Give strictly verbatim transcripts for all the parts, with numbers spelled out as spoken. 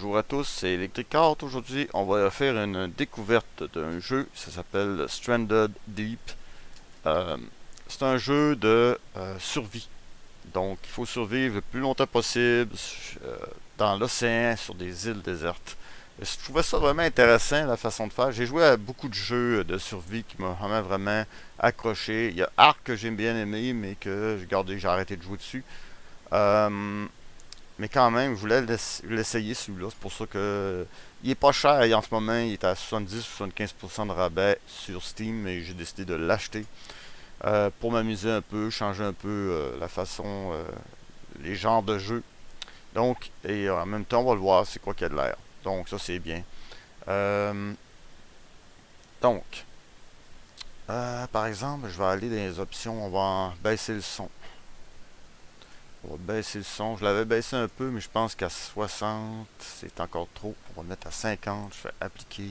Bonjour à tous, c'est Electric Art. Aujourd'hui, on va faire une découverte d'un jeu. Ça s'appelle Stranded Deep. Euh, c'est un jeu de euh, survie. Donc, il faut survivre le plus longtemps possible euh, dans l'océan, sur des îles désertes. Et je trouvais ça vraiment intéressant, la façon de faire. J'ai joué à beaucoup de jeux de survie qui m'ont vraiment, vraiment accroché. Il y a Ark que j'ai bien aimé, mais que j'ai gardé, j'ai arrêté de jouer dessus. Euh, mais quand même, je voulais l'essayer celui-là. C'est pour ça que il est pas cher et en ce moment il est à soixante-dix à soixante-quinze pour cent de rabais sur Steam et j'ai décidé de l'acheter euh, pour m'amuser un peu, changer un peu euh, la façon, euh, les genres de jeux. Donc, et en même temps, on va le voir, c'est quoi qu'il y a de l'air. Donc, ça c'est bien. Euh, donc, euh, par exemple, je vais aller dans les options, on va en baisser le son. On va baisser le son. Je l'avais baissé un peu, mais je pense qu'à soixante, c'est encore trop. On va mettre à cinquante. Je fais appliquer.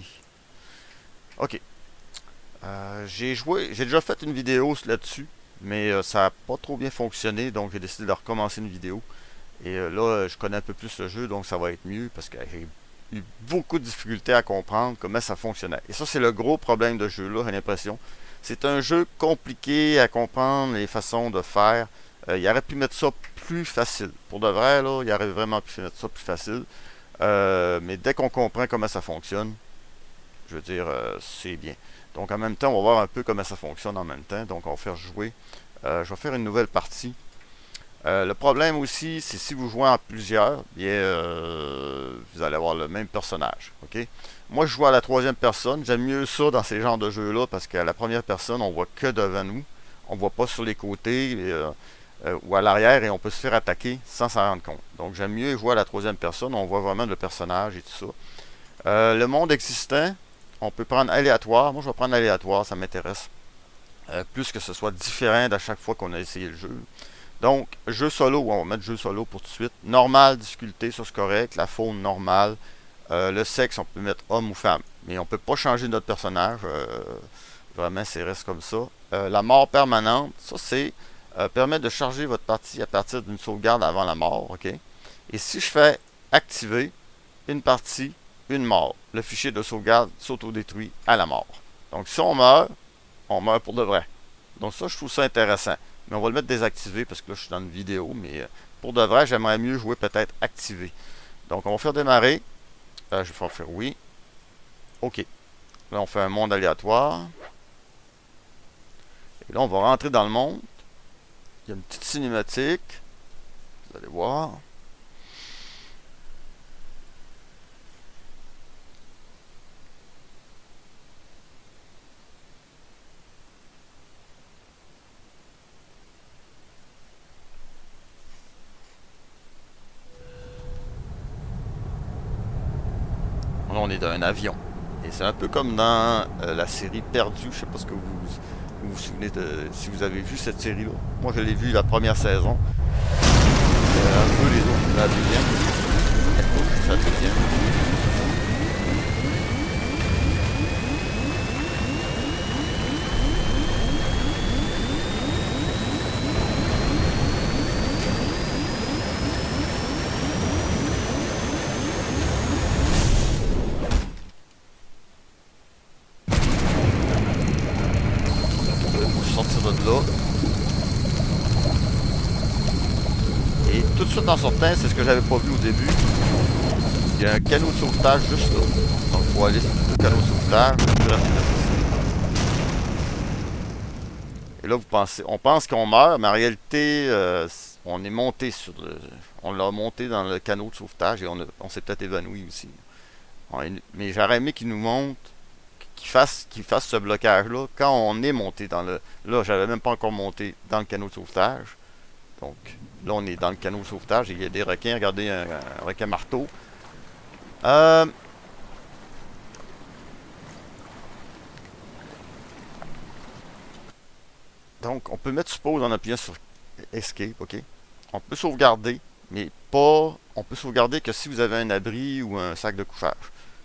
Ok. Euh, j'ai joué, j'ai déjà fait une vidéo là-dessus, mais euh, ça n'a pas trop bien fonctionné, donc j'ai décidé de recommencer une vidéo. Et euh, là, je connais un peu plus le jeu, donc ça va être mieux, parce que j'ai eu beaucoup de difficultés à comprendre comment ça fonctionnait. Et ça, c'est le gros problème de ce jeu-là, j'ai l'impression. C'est un jeu compliqué à comprendre les façons de faire. Euh, il aurait pu mettre ça plus facile. Pour de vrai, là, il aurait vraiment pu mettre ça plus facile. Euh, mais dès qu'on comprend comment ça fonctionne, je veux dire, euh, c'est bien. Donc en même temps, on va voir un peu comment ça fonctionne en même temps. Donc on va faire jouer. Euh, je vais faire une nouvelle partie. Euh, le problème aussi, c'est si vous jouez en plusieurs, bien, euh, vous allez avoir le même personnage. Ok? Moi, je joue à la troisième personne. J'aime mieux ça dans ces genres de jeux-là parce qu'à la première personne, on voit que devant nous. On voit pas sur les côtés. Et, euh, Euh, ou à l'arrière et on peut se faire attaquer sans s'en rendre compte. Donc j'aime mieux jouer à la troisième personne, on voit vraiment le personnage et tout ça. Euh, le monde existant, on peut prendre aléatoire. Moi je vais prendre aléatoire, ça m'intéresse. Euh, plus que ce soit différent à chaque fois qu'on a essayé le jeu. Donc jeu solo, on va mettre jeu solo pour tout de suite. Normal, difficulté, ça c'est correct. La faune normale. Euh, le sexe, on peut mettre homme ou femme. Mais on peut pas changer notre personnage. Euh, vraiment, c'est reste comme ça. Euh, la mort permanente, ça c'est Euh, permet de charger votre partie à partir d'une sauvegarde avant la mort, ok? Et si je fais activer une partie, une mort, le fichier de sauvegarde s'auto-détruit à la mort. Donc si on meurt, on meurt pour de vrai. Donc ça, je trouve ça intéressant. Mais on va le mettre désactivé parce que là, je suis dans une vidéo, mais pour de vrai, j'aimerais mieux jouer peut-être activé. Donc on va faire démarrer. Euh, je vais faire oui. Ok. Là, on fait un monde aléatoire. Et là, on va rentrer dans le monde. Il y a une petite cinématique. Vous allez voir. Là, on est dans un avion. Et c'est un peu comme dans euh, la série Perdue. Je sais pas ce que vous vous, vous souvenez de si vous avez vu cette série-là. Moi, je l'ai vu la première saison. Euh, un peu les autres. La deuxième. C'est la deuxième. Sortir de là. Et tout de suite en sortant, c'est ce que j'avais pas vu au début. Il y a un canot de sauvetage juste là. Donc il faut aller sur le canot de sauvetage. Et là vous pensez, on pense qu'on meurt, mais en réalité euh, on est monté sur le, on l'a monté dans le canot de sauvetage et on, on s'est peut-être évanoui aussi. Est, mais j'aurais aimé qu'il nous montre qu'il fasse, qu'il fasse ce blocage-là quand on est monté dans le... Là, j'avais même pas encore monté dans le canot de sauvetage. Donc, là, on est dans le canot de sauvetage et il y a des requins. Regardez, un, un requin marteau. Euh... Donc, on peut mettre suppose en appuyant sur Escape, ok? On peut sauvegarder, mais pas... On peut sauvegarder que si vous avez un abri ou un sac de couchage.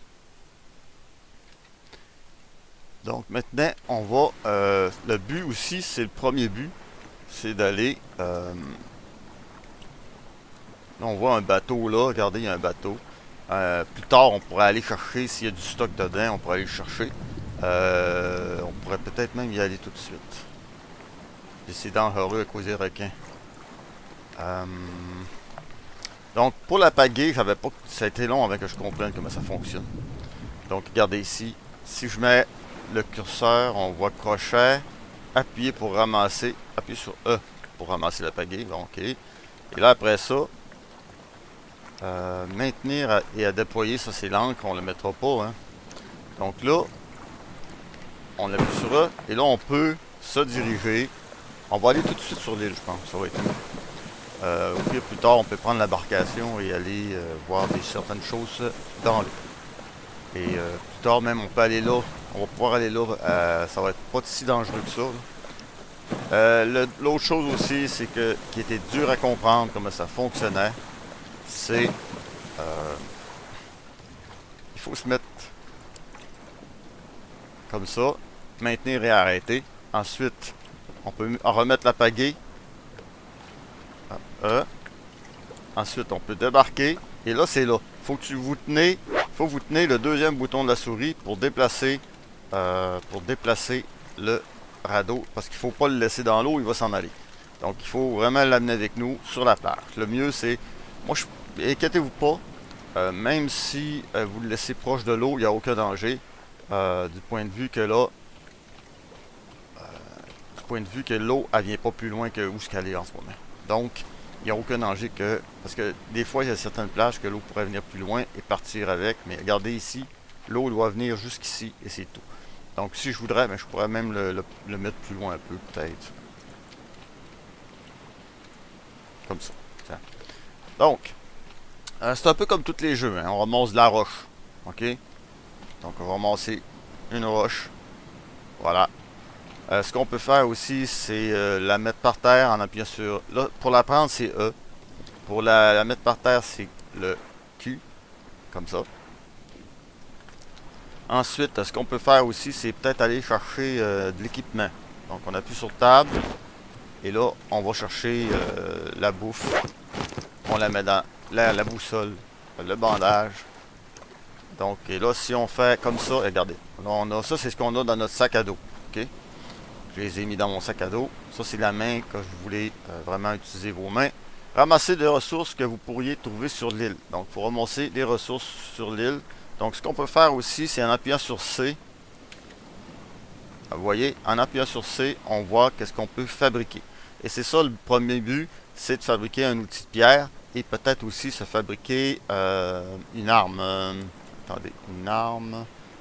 Donc maintenant, on va... Euh, le but aussi, c'est le premier but, c'est d'aller... Euh, là, on voit un bateau là, regardez, il y a un bateau. Euh, plus tard, on pourrait aller chercher, s'il y a du stock dedans, on pourrait aller le chercher. Euh, on pourrait peut-être même y aller tout de suite. Et c'est dangereux à cause des requins. Euh, donc, pour la pagaie, j'avais pas, ça a été long avant que je comprenne comment ça fonctionne. Donc, regardez ici. Si je mets le curseur, on voit crochet, appuyer pour ramasser, appuyer sur E pour ramasser la pagaie. Bon, ok. Et là, après ça, euh, maintenir et à déployer, ça c'est l'encre, on ne le mettra pas. Hein. Donc là, on appuie sur E, et là, on peut se diriger. On va aller tout de suite sur l'île, je pense. Ça va être mieux. Euh, au pire, plus tard, on peut prendre l'embarcation et aller euh, voir des, certaines choses dans l'eau. Et euh, plus tard, même, on peut aller là. On va pouvoir aller là. Euh, ça va être pas si dangereux que ça. Euh, L'autre chose aussi, c'est que qui était dur à comprendre comment ça fonctionnait, c'est euh, il faut se mettre comme ça, maintenir et arrêter. Ensuite, on peut remettre la pagaie. E. Ensuite, on peut débarquer. Et là, c'est là. Faut que tu vous tenez, faut vous tenez le deuxième bouton de la souris pour déplacer, euh, pour déplacer le radeau, parce qu'il faut pas le laisser dans l'eau, il va s'en aller. Donc, il faut vraiment l'amener avec nous sur la plage. Le mieux, c'est, moi, je, inquiétez-vous pas, euh, même si euh, vous le laissez proche de l'eau, il n'y a aucun danger, euh, du point de vue que là, euh, du point de vue que l'eau, elle vient pas plus loin que où ce qu'elle est en ce moment. Donc, il n'y a aucun danger que... Parce que des fois, il y a certaines plages que l'eau pourrait venir plus loin et partir avec. Mais regardez ici, l'eau doit venir jusqu'ici et c'est tout. Donc si je voudrais, ben, je pourrais même le, le, le mettre plus loin un peu, peut-être. Comme ça. Tiens. Donc, euh, c'est un peu comme tous les jeux. Hein. On ramasse de la roche. OK? Donc on va ramasser une roche. Voilà. Euh, ce qu'on peut faire aussi, c'est euh, la mettre par terre en appuyant sur... Là, pour la prendre, c'est E. Pour la, la mettre par terre, c'est le Q. Comme ça. Ensuite, ce qu'on peut faire aussi, c'est peut-être aller chercher euh, de l'équipement. Donc, on appuie sur table. Et là, on va chercher euh, la bouffe. On la met dans la, la boussole, le bandage. Donc, et là, si on fait comme ça, regardez. Là, on a, ça, c'est ce qu'on a dans notre sac à dos. OK? Je les ai mis dans mon sac à dos. Ça, c'est la main que vous voulez euh, vraiment utiliser vos mains. Ramasser des ressources que vous pourriez trouver sur l'île. Donc, il faut ramasser des ressources sur l'île. Donc, ce qu'on peut faire aussi, c'est en appuyant sur C. Vous voyez, en appuyant sur C, on voit qu'est-ce qu'on peut fabriquer. Et c'est ça le premier but, c'est de fabriquer un outil de pierre et peut-être aussi se fabriquer euh, une arme. Euh, attendez, une arme.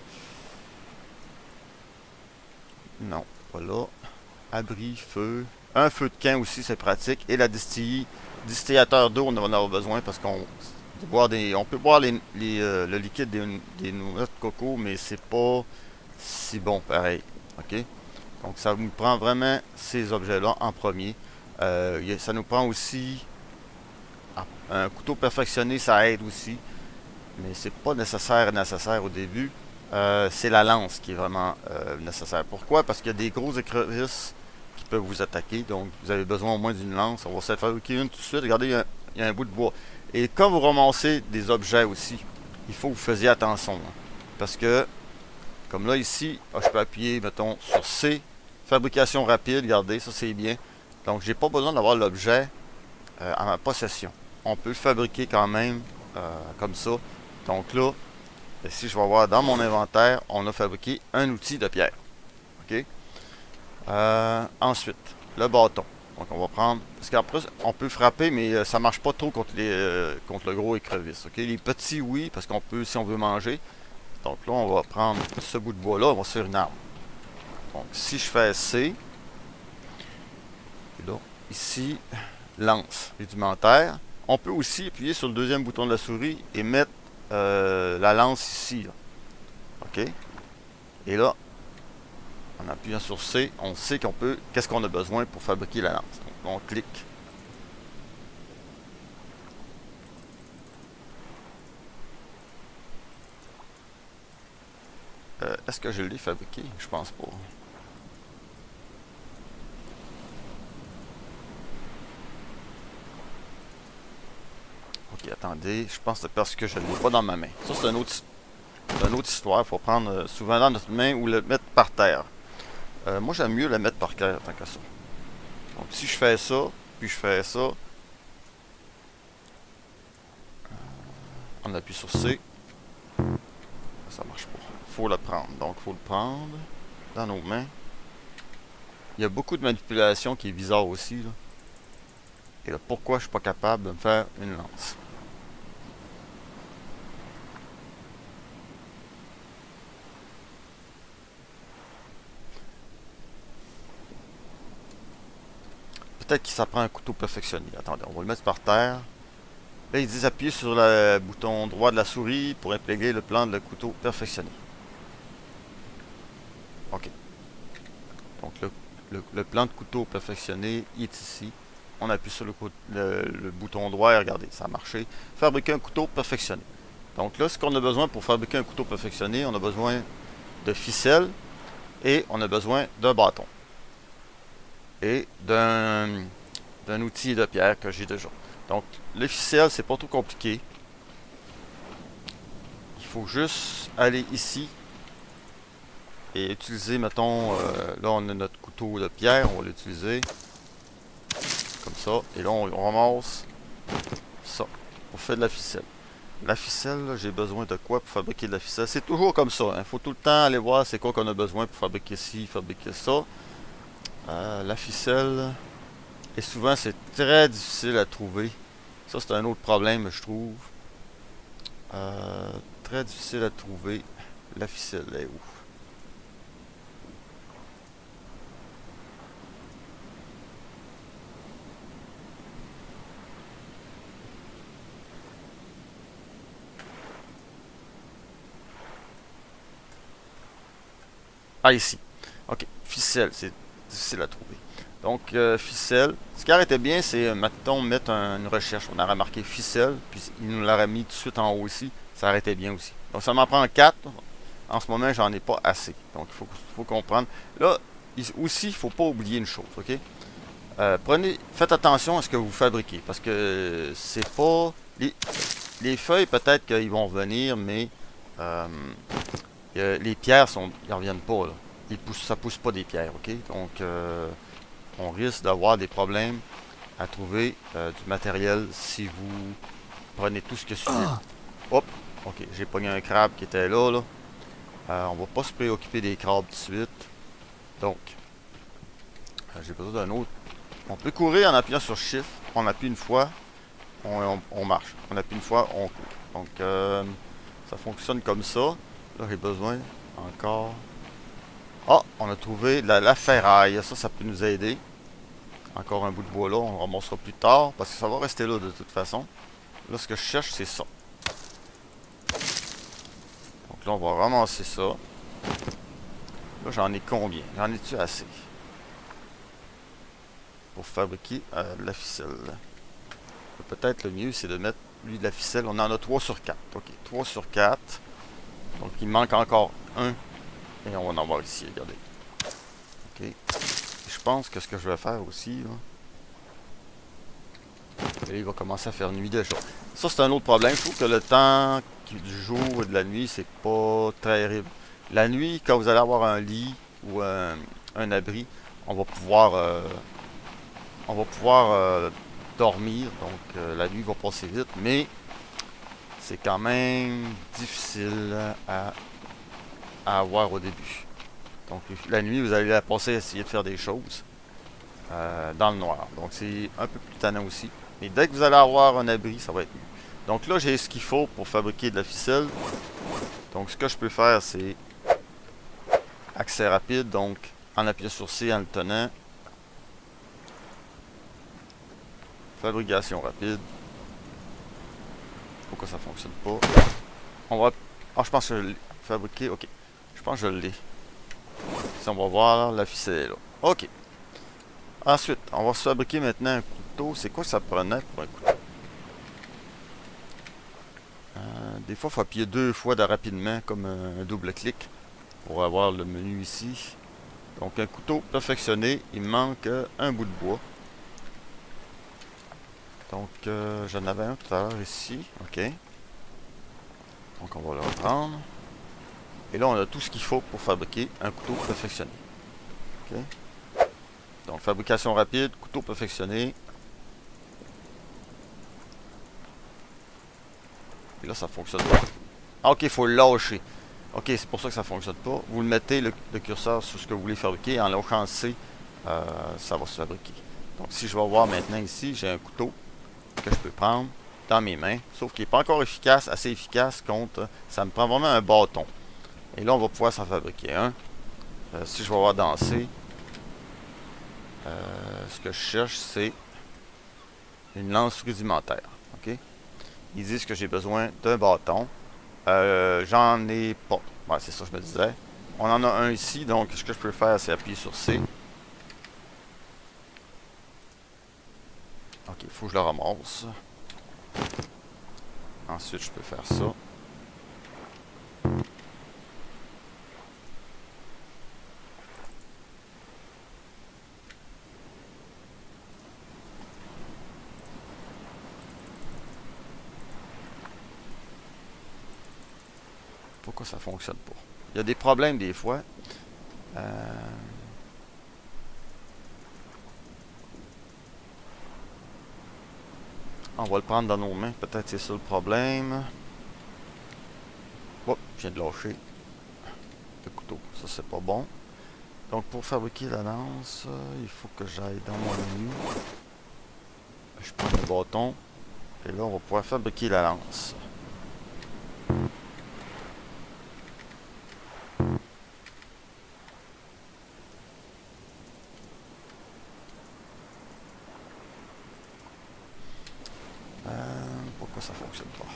Non, pas là. Abri, feu. Un feu de camp aussi, c'est pratique. Et la distillerie. Distillateur d'eau, on va en avoir besoin parce qu'on boire des, on peut boire les, les, euh, le liquide des, des noix de coco, mais c'est pas si bon pareil. OK? Donc ça nous prend vraiment ces objets-là en premier. Euh, ça nous prend aussi un couteau perfectionné, ça aide aussi. Mais c'est pas nécessaire nécessaire au début. Euh, c'est la lance qui est vraiment euh, nécessaire. Pourquoi? Parce qu'il y a des gros écrevisses qui peuvent vous attaquer. Donc vous avez besoin au moins d'une lance. On va se fabriquer une tout de suite. Regardez, il y a, il y a un bout de bois. Et quand vous ramassez des objets aussi, il faut que vous faisiez attention. Hein, parce que, comme là ici, je peux appuyer, mettons, sur C. Fabrication rapide, regardez, ça c'est bien. Donc j'ai pas besoin d'avoir l'objet euh, à ma possession. On peut le fabriquer quand même euh, comme ça. Donc là, ici je vais voir dans mon inventaire, on a fabriqué un outil de pierre. OK? Euh, ensuite, le bâton. Donc on va prendre... Parce qu'après, on peut frapper, mais euh, ça marche pas trop contre, les, euh, contre le gros écrevisse. OK? Les petits, oui, parce qu'on peut, si on veut manger. Donc là, on va prendre ce bout de bois-là, on va se faire une arme. Donc si je fais C, et là, ici, lance rudimentaire. On peut aussi appuyer sur le deuxième bouton de la souris et mettre euh, la lance ici. Là. OK? Et là, en appuyant sur C, on sait qu'on peut, qu'est-ce qu'on a besoin pour fabriquer la lance. Donc, on clique. Euh, Est-ce que je l'ai fabriqué? Je pense pas. Ok, attendez, je pense que c'est parce que je ne l'ai pas dans ma main. Ça, c'est une autre, une autre histoire. Il faut prendre euh, souvent dans notre main ou le mettre par terre. Euh, moi, j'aime mieux le mettre par terre tant que ça. Donc, si je fais ça, puis je fais ça, on appuie sur C. Ça marche pas. Faut le prendre. Donc, faut le prendre dans nos mains. Il y a beaucoup de manipulation qui est bizarre aussi, là. Et là, pourquoi je suis pas capable de me faire une lance? Peut-être qu'il s'apprend un couteau perfectionné. Attendez, on va le mettre par terre. Là, ils disent appuyer sur le bouton droit de la souris pour intégrer le plan de couteau perfectionné. Ok. Donc, le, le, le plan de couteau perfectionné, il est ici. On appuie sur le, le, le bouton droit et regardez, ça a marché. Fabriquer un couteau perfectionné. Donc là, ce qu'on a besoin pour fabriquer un couteau perfectionné, on a besoin de ficelle et on a besoin d'un bâton. Et d'un d'un outil de pierre que j'ai déjà. Donc, les ficelles, c'est pas trop compliqué. Il faut juste aller ici et utiliser, mettons, euh, là on a notre couteau de pierre, on va l'utiliser. Comme ça. Et là, on, on ramasse ça. On fait de la ficelle. La ficelle, j'ai besoin de quoi pour fabriquer de la ficelle? C'est toujours comme ça. Il hein. faut tout le temps aller voir c'est quoi qu'on a besoin pour fabriquer ci, fabriquer ça. Euh, la ficelle. Et souvent, c'est très difficile à trouver. Ça, c'est un autre problème, je trouve. Euh, très difficile à trouver. La ficelle, elle est où? Ah, ici. Ok, ficelle, c'est difficile à trouver. Donc, euh, ficelle. Ce qui arrêtait bien, c'est, mettons, mettre un, une recherche. On aurait marqué ficelle, puis il nous l'aurait mis tout de suite en haut ici. Ça arrêtait bien aussi. Donc, ça m'en prend quatre. En ce moment, j'en ai pas assez. Donc, il faut, faut comprendre. Là, aussi, il ne faut pas oublier une chose, ok? Euh, prenez, faites attention à ce que vous fabriquez, parce que c'est pas... Les, les feuilles, peut-être qu'ils vont venir, mais... Euh, Euh, les pierres sont, ils reviennent pas là. Ils poussent, ça pousse pas des pierres, ok? Donc euh, on risque d'avoir des problèmes à trouver euh, du matériel si vous prenez tout ce que suit. Hop, ok, j'ai pogné un crabe qui était là, là. Euh, on va pas se préoccuper des crabes tout de suite. Donc, euh, j'ai besoin d'un autre. On peut courir en appuyant sur Shift. On appuie une fois, on, on, on marche. On appuie une fois, on court. Donc euh, ça fonctionne comme ça. Là, j'ai besoin encore... Ah, on a trouvé la, la ferraille. Ça, ça peut nous aider. Encore un bout de bois là. On le ramassera plus tard. Parce que ça va rester là de toute façon. Là, ce que je cherche, c'est ça. Donc là, on va ramasser ça. Là, j'en ai combien? J'en ai-tu assez? Pour fabriquer euh, de la ficelle. Peut-être le mieux, c'est de mettre, lui, de la ficelle. On en a trois sur quatre. Ok, trois sur quatre. Donc, il manque encore un. Et on va en avoir ici, regardez. Ok. Je pense que ce que je vais faire aussi, là... Et là, il va commencer à faire nuit déjà. Ça, c'est un autre problème. Je trouve que le temps du jour et de la nuit, c'est pas terrible. La nuit, quand vous allez avoir un lit ou un, un abri, on va pouvoir... Euh, on va pouvoir euh, dormir. Donc, euh, la nuit va passer vite. Mais... c'est quand même difficile à, à avoir au début. Donc la nuit, vous allez la passer à essayer de faire des choses euh, dans le noir. Donc c'est un peu plus tannant aussi. Mais dès que vous allez avoir un abri, ça va être mieux. Donc là, j'ai ce qu'il faut pour fabriquer de la ficelle. Donc ce que je peux faire, c'est accès rapide. Donc en appuyant sur C, en le tenant. Fabrication rapide. Pourquoi ça fonctionne pas? On va... Ah, je pense que je l'ai fabriqué. Ok. Je pense que je l'ai. Si on va voir, la ficelle est là. Ok. Ensuite, on va se fabriquer maintenant un couteau. C'est quoi que ça prenait pour un couteau? Euh, des fois, il faut appuyer deux fois de rapidement, comme un, un double clic, pour avoir le menu ici. Donc, un couteau perfectionné. Il me manque un bout de bois. Donc, euh, j'en avais un tout à l'heure ici. OK. Donc, on va le reprendre. Et là, on a tout ce qu'il faut pour fabriquer un couteau perfectionné. OK. Donc, fabrication rapide, couteau perfectionné. Et là, ça fonctionne pas. Ah, OK, il faut le lâcher. OK, c'est pour ça que ça ne fonctionne pas. Vous le mettez le, le curseur sur ce que vous voulez fabriquer. En lâchant C, euh, ça va se fabriquer. Donc, si je vais voir maintenant ici, j'ai un couteau que je peux prendre dans mes mains. Sauf qu'il n'est pas encore efficace, assez efficace contre... Ça me prend vraiment un bâton. Et là, on va pouvoir s'en fabriquer un. Euh, si je vais voir dans C, euh, ce que je cherche, c'est une lance rudimentaire. OK? Ils disent que j'ai besoin d'un bâton. Euh, J'en ai pas. Ouais, c'est ça que je me disais. On en a un ici, donc ce que je peux faire, c'est appuyer sur C. Ok, il faut que je le ramasse. Ensuite, je peux faire ça. Pourquoi ça fonctionne pas? Il y a des problèmes des fois. Euh... On va le prendre dans nos mains. Peut-être c'est ça le problème. Oh, je viens de lâcher le couteau. Ça, c'est pas bon. Donc, pour fabriquer la lance, il faut que j'aille dans mon menu. Je prends le bâton. Et là, on va pouvoir fabriquer la lance. Pourquoi ça fonctionne pas?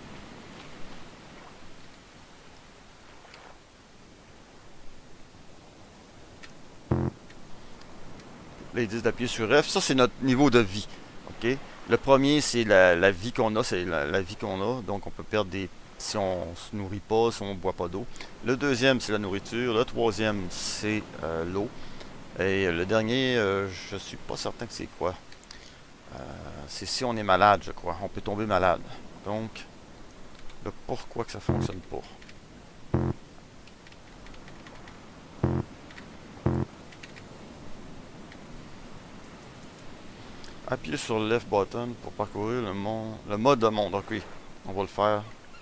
Là, ils disent d'appuyer sur F. Ça, c'est notre niveau de vie. OK? Le premier, c'est la, la vie qu'on a. C'est la, la vie qu'on a. Donc, on peut perdre des... si on ne se nourrit pas, si on ne boit pas d'eau. Le deuxième, c'est la nourriture. Le troisième, c'est euh, l'eau. Et le dernier, euh, je suis pas certain que c'est quoi. Euh, c'est si on est malade, je crois. On peut tomber malade. Donc, le pourquoi que ça fonctionne pas. Appuyez sur le left button pour parcourir le, monde, le mode de monde. Ok, on va le faire.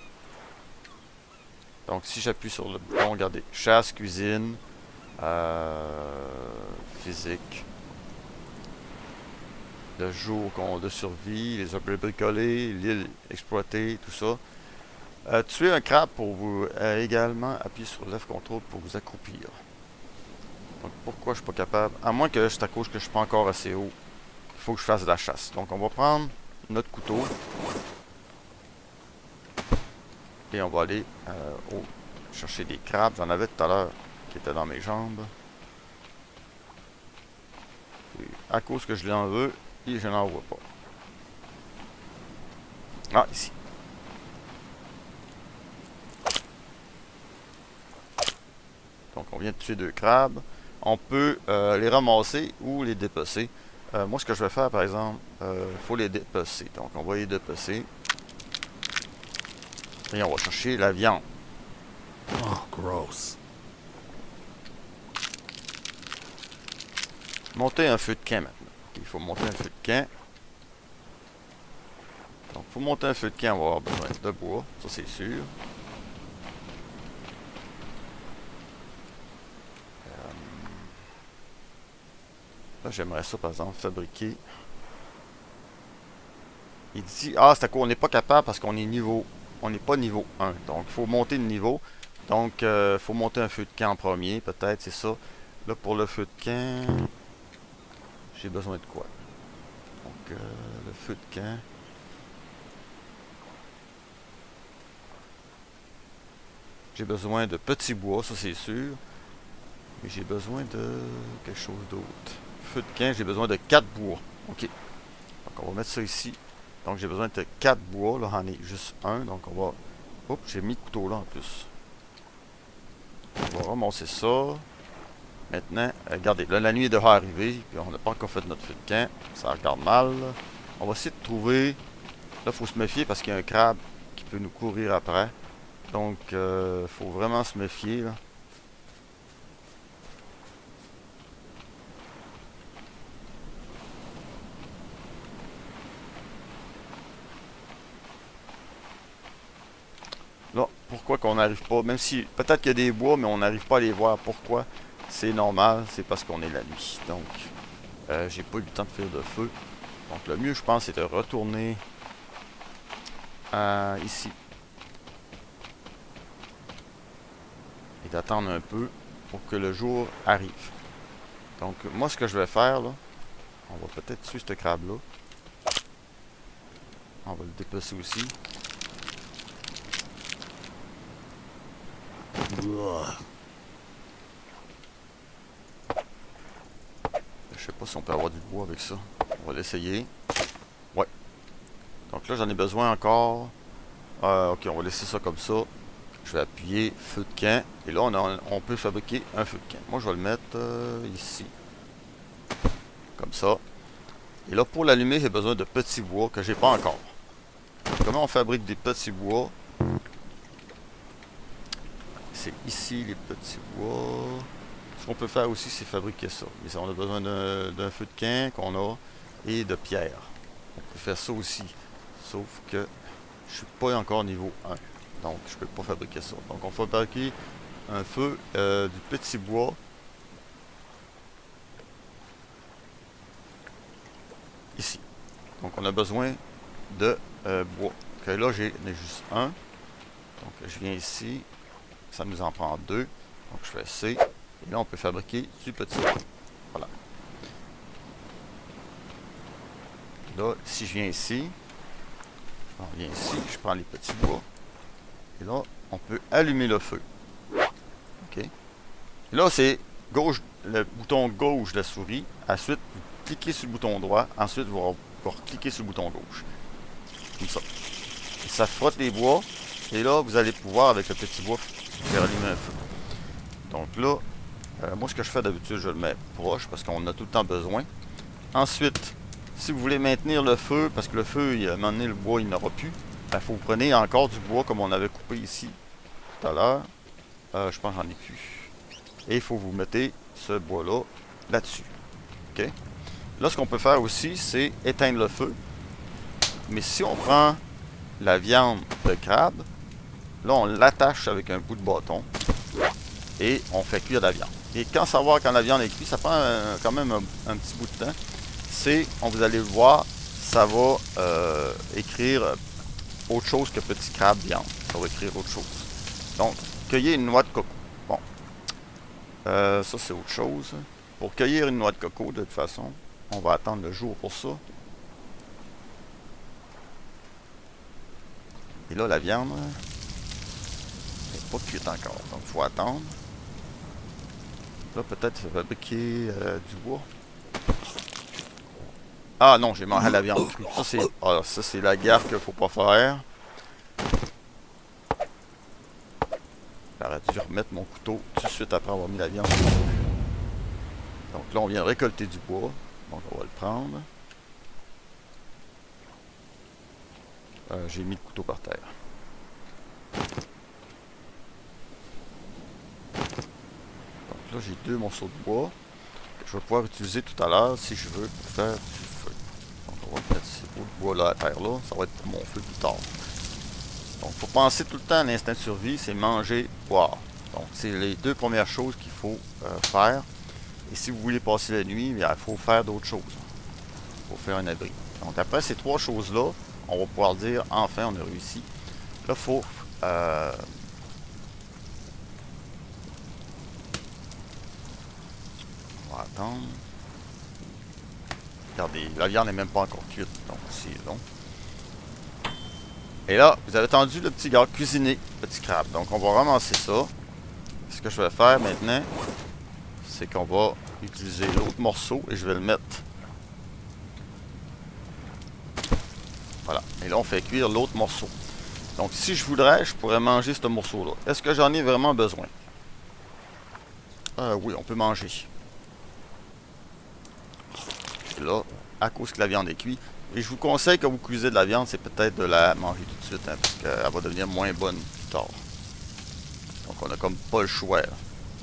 Donc, si j'appuie sur le bouton, regardez, chasse, cuisine, euh, physique, le jour de survie, les objets bricolés, l'île exploitée, tout ça. Euh, tuer un crabe pour vous euh, également appuyer sur left control pour vous accroupir. Donc, pourquoi je suis pas capable? À moins que c'est à cause que je suis pas encore assez haut. Il faut que je fasse de la chasse. Donc, on va prendre notre couteau. Et on va aller euh, oh, chercher des crabes. J'en avais tout à l'heure qui étaient dans mes jambes. Et à cause que je l'en veux, et je n'en vois pas. Ah, ici. Donc, on vient de tuer deux crabes. On peut euh, les ramasser ou les dépecer. Euh, moi, ce que je vais faire, par exemple, il euh, faut les dépecer. Donc, on va les dépecer. Et on va chercher la viande. Oh, gross. Monter un feu de camp maintenant. Okay, il faut monter un feu de camp. Donc, pour monter un feu de camp, on va avoir besoin de bois. Ça, c'est sûr. Euh, là, j'aimerais ça, par exemple, fabriquer. Il dit, ah, c'est à quoi on n'est pas capable parce qu'on est niveau. On n'est pas niveau un. Donc, il faut monter de niveau. Donc, il euh, faut monter un feu de camp en premier. Peut-être, c'est ça. Là, pour le feu de camp, j'ai besoin de quoi? Donc, euh, le feu de camp. J'ai besoin de petits bois, ça c'est sûr. Mais j'ai besoin de quelque chose d'autre. Feu de camp, j'ai besoin de quatre bois. Ok. Donc, on va mettre ça ici. Donc, j'ai besoin de quatre bois. Là, j'en ai juste un. Donc, on va... Oups, j'ai mis le couteau là en plus. On va ramasser ça. Maintenant, regardez, là, la nuit est déjà arrivée. Puis, on n'a pas encore fait notre feu de camp. Ça regarde mal. On va essayer de trouver... Là, il faut se méfier parce qu'il y a un crabe qui peut nous courir après. Donc, il euh, faut vraiment se méfier, là. Là, pourquoi qu'on n'arrive pas, même si peut-être qu'il y a des bois, mais on n'arrive pas à les voir. Pourquoi? C'est normal, c'est parce qu'on est la nuit. Donc, euh, j'ai pas eu le temps de faire de feu. Donc, le mieux, je pense, c'est de retourner euh, ici. Et d'attendre un peu pour que le jour arrive. Donc, moi, ce que je vais faire, là, on va peut-être tuer ce crabe-là. On va le déplacer aussi. Je sais pas si on peut avoir du bois avec ça. On va l'essayer. Ouais. Donc là, j'en ai besoin encore. Euh, ok, on va laisser ça comme ça. Je vais appuyer feu de camp. Et là, on, a, on peut fabriquer un feu de camp. Moi, je vais le mettre euh, ici. Comme ça. Et là, pour l'allumer, j'ai besoin de petits bois que j'ai pas encore. Comment on fabrique des petits bois? C'est ici les petits bois. Ce qu'on peut faire aussi, c'est fabriquer ça. Mais ça, on a besoin d'un feu de camp qu'on a et de pierre. On peut faire ça aussi. Sauf que je suis pas encore niveau un. Donc, je peux pas fabriquer ça. Donc, on va fabriquer un feu, euh, du petit bois. Ici. Donc, on a besoin de euh, bois. Ok, là, j'ai juste un. Donc, je viens ici. Ça nous en prend deux. Donc, je fais C. Et là, on peut fabriquer du petit bois. Voilà. Là, si je viens ici, on vient ici, je prends les petits bois. Et là, on peut allumer le feu. OK. Et là, c'est gauche, le bouton gauche de la souris. Ensuite, vous cliquez sur le bouton droit. Ensuite, vous cliquez sur le bouton gauche. Comme ça. Et ça frotte les bois. Et là, vous allez pouvoir, avec le petit bois, faire allumer un feu. Donc là, euh, moi, ce que je fais d'habitude, je le mets proche parce qu'on a tout le temps besoin. Ensuite, si vous voulez maintenir le feu, parce que le feu, il, à un moment donné, le bois, il n'aura plus, il faut que vous preniez encore du bois comme on avait coupé ici tout à l'heure. Euh, je pense que j'en ai plus. Et il faut que vous mettez ce bois-là là-dessus. OK? Là, ce qu'on peut faire aussi, c'est éteindre le feu. Mais si on prend la viande de crabe, là, on l'attache avec un bout de bâton et on fait cuire la viande. Et quand savoir quand la viande est cuite, ça prend euh, quand même un, un petit bout de temps. C'est, on vous allez le voir, ça va euh, écrire autre chose que petit crabe viande. Ça va écrire autre chose. Donc, cueillir une noix de coco. Bon. Euh, ça, c'est autre chose. Pour cueillir une noix de coco, de toute façon, on va attendre le jour pour ça. Et là, la viande n'est pas cuite encore. Donc, il faut attendre. Là, peut-être fabriquer euh, du bois. Ah non, j'ai mangé la viande crue. Ça, c'est ah, ça, c'est la gaffe qu'il ne faut pas faire. J'aurais dû remettre mon couteau tout de suite après avoir mis la viande. Donc là, on vient de récolter du bois. Donc, on va le prendre. Euh, j'ai mis le couteau par terre. Donc là, j'ai deux morceaux de bois que je vais pouvoir utiliser tout à l'heure si je veux pour faire du feu. Donc, on va mettre ces bouts de bois là à terre là. Ça va être pour mon feu plus tard. Donc, il faut penser tout le temps à l'instinct de survie, c'est manger, boire. Donc, c'est les deux premières choses qu'il faut euh, faire. Et si vous voulez passer la nuit, il faut faire d'autres choses. Il faut faire un abri. Donc, après ces trois choses-là, on va pouvoir dire, enfin, on a réussi. Là, il faut... Euh, on va attendre. Regardez, la viande n'est même pas encore cuite, donc c'est long. Et là, vous avez entendu le petit gars cuisiner le petit crabe. Donc, on va ramasser ça. Ce que je vais faire maintenant, c'est qu'on va utiliser l'autre morceau et je vais le mettre. Voilà. Et là, on fait cuire l'autre morceau. Donc, si je voudrais, je pourrais manger ce morceau-là. Est-ce que j'en ai vraiment besoin? Euh, oui, on peut manger. Et là, à cause que la viande est cuite, Et je vous conseille quand vous cuisez de la viande, c'est peut-être de la manger tout de suite, hein, parce qu'elle va devenir moins bonne plus tard. Donc on a comme pas le choix. Là,